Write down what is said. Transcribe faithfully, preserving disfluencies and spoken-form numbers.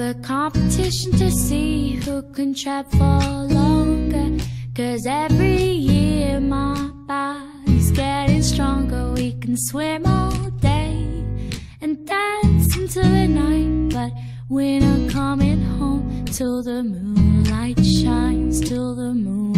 a competition to see who can trap for longer. Cause every year my body's getting stronger. We can swim all day and dance into the night, but we're not coming home till the moonlight shines, till the moon